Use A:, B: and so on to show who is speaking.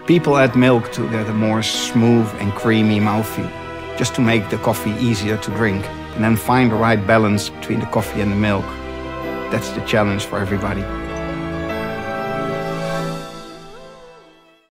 A: People add milk to get a more smooth and creamy mouthfeel, just to make the coffee easier to drink, and then find the right balance between the coffee and the milk. That's the challenge for everybody.